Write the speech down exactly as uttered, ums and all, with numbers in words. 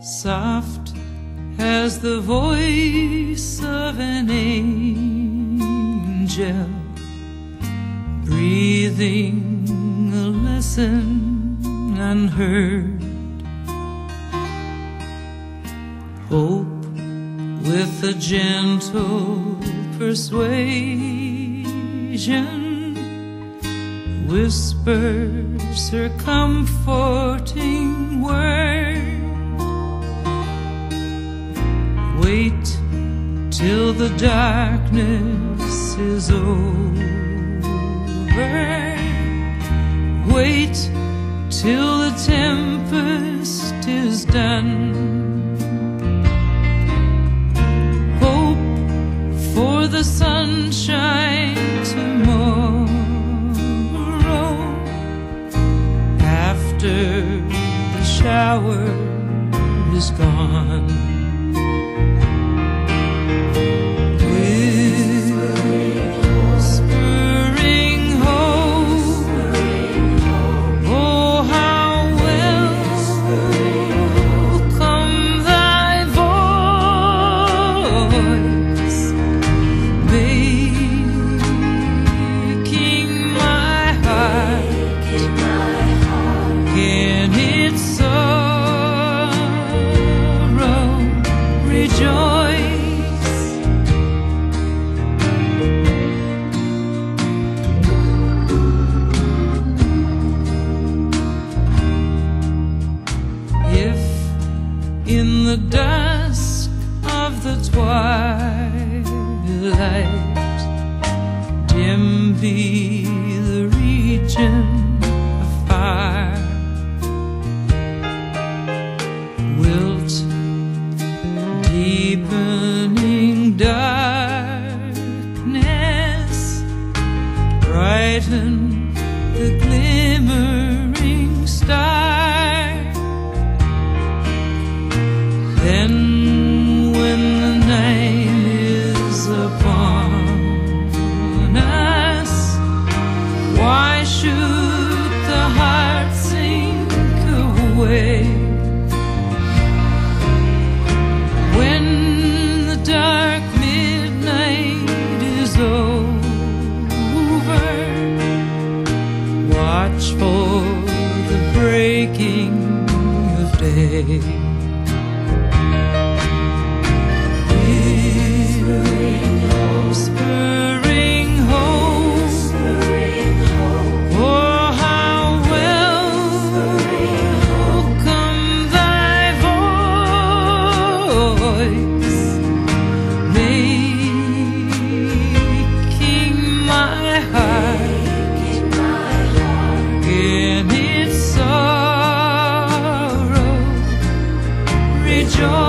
soft as the voice of an angel, breathing a lesson unheard. Hope with a gentle persuasion whispers her comforting word. Wait till the darkness is over. Wait till the tempest is done. Hope for the sunshine tomorrow, after the shower is gone. In the dusk of the twilight, dim be the region of fire, wilt deepening darkness brighten the glimmering star. Then when the night is upon us, why should the heart sink away? When the dark midnight is over, watch for the breaking of day. Whispering hope, oh how welcome thy voice, making my heart in its sorrow rejoice.